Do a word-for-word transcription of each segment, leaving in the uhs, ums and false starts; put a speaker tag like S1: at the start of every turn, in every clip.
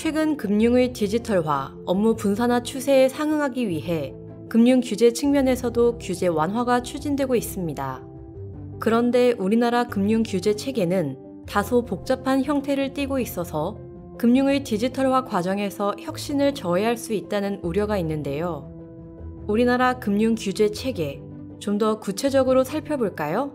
S1: 최근 금융의 디지털화, 업무 분산화 추세에 상응하기 위해 금융 규제 측면에서도 규제 완화가 추진되고 있습니다. 그런데 우리나라 금융 규제 체계는 다소 복잡한 형태를 띠고 있어서 금융의 디지털화 과정에서 혁신을 저해할 수 있다는 우려가 있는데요. 우리나라 금융 규제 체계, 좀 더 구체적으로 살펴볼까요?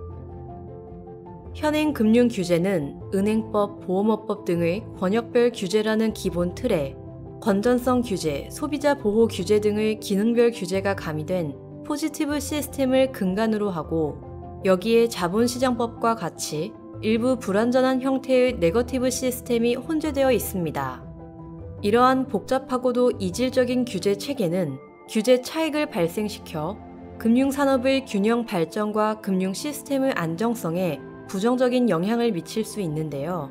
S1: 현행 금융 규제는 은행법, 보험업법 등의 권역별 규제라는 기본 틀에 건전성 규제, 소비자 보호 규제 등의 기능별 규제가 가미된 포지티브 시스템을 근간으로 하고 여기에 자본시장법과 같이 일부 불완전한 형태의 네거티브 시스템이 혼재되어 있습니다. 이러한 복잡하고도 이질적인 규제 체계는 규제 차익을 발생시켜 금융산업의 균형 발전과 금융 시스템의 안정성에 부정적인 영향을 미칠 수 있는데요.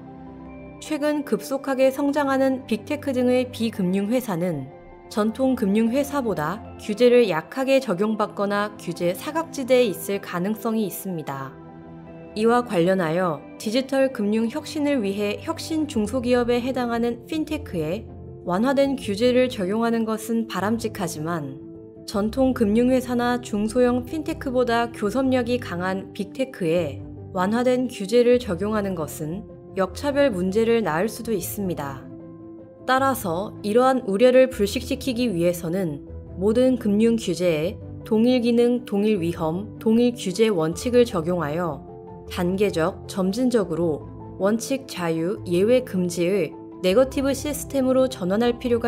S1: 최근 급속하게 성장하는 빅테크 등의 비금융회사는 전통 금융회사보다 규제를 약하게 적용받거나 규제 사각지대에 있을 가능성이 있습니다. 이와 관련하여 디지털 금융 혁신을 위해 혁신 중소기업에 해당하는 핀테크에 완화된 규제를 적용하는 것은 바람직하지만 전통 금융회사나 중소형 핀테크보다 교섭력이 강한 빅테크에 완화된 규제를 적용하는 것은 역차별 문제를 낳을 수도 있습니다. 따라서 이러한 우려를 불식시키기 위해서는 모든 금융 규제에 동일 기능, 동일 위험, 동일 규제 원칙을 적용하여 단계적, 점진적으로 원칙 자유, 예외 금지의 네거티브 시스템으로 전환할 필요가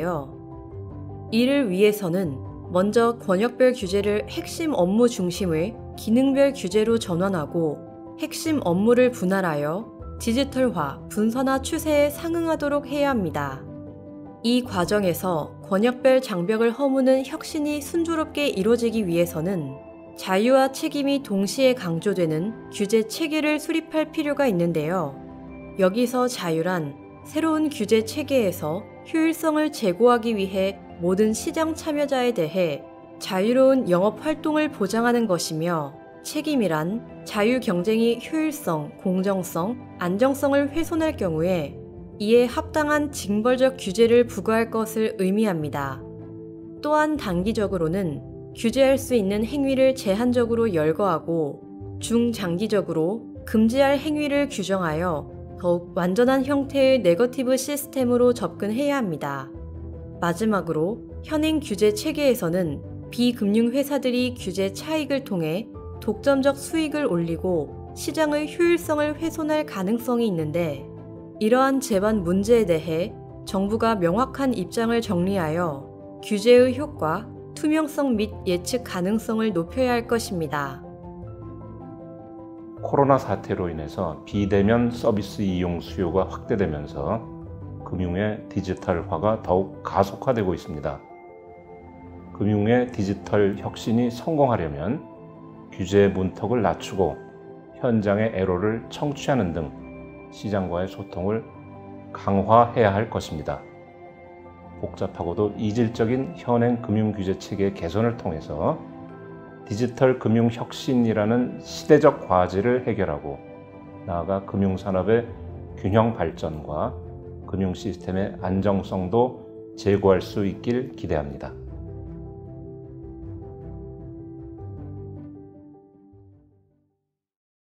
S1: 있는데요. 이를 위해서는 먼저 권역별 규제를 핵심 업무 중심의 기능별 규제로 전환하고 핵심 업무를 분할하여 디지털화, 분산화 추세에 상응하도록 해야 합니다. 이 과정에서 권역별 장벽을 허무는 혁신이 순조롭게 이루어지기 위해서는 자유와 책임이 동시에 강조되는 규제 체계를 수립할 필요가 있는데요. 여기서 자유란 새로운 규제 체계에서 효율성을 제고하기 위해 모든 시장 참여자에 대해 자유로운 영업 활동을 보장하는 것이며, 책임이란 자유 경쟁이 효율성, 공정성, 안정성을 훼손할 경우에 이에 합당한 징벌적 규제를 부과할 것을 의미합니다. 또한 단기적으로는 규제할 수 있는 행위를 제한적으로 열거하고 중장기적으로 금지할 행위를 규정하여 더욱 완전한 형태의 네거티브 시스템으로 접근해야 합니다. 마지막으로 현행 규제 체계에서는 비금융회사들이 규제 차익을 통해 독점적 수익을 올리고 시장의 효율성을 훼손할 가능성이 있는데, 이러한 제반 문제에 대해 정부가 명확한 입장을 정리하여 규제의 효과, 투명성 및 예측 가능성을 높여야 할 것입니다.
S2: 코로나 사태로 인해서 비대면 서비스 이용 수요가 확대되면서 금융의 디지털화가 더욱 가속화되고 있습니다. 금융의 디지털 혁신이 성공하려면 규제 문턱을 낮추고 현장의 애로를 청취하는 등 시장과의 소통을 강화해야 할 것입니다. 복잡하고도 이질적인 현행 금융규제 체계 개선을 통해서 디지털 금융 혁신이라는 시대적 과제를 해결하고 나아가 금융산업의 균형 발전과 금융 시스템의 안정성도 제고할 수 있길 기대합니다.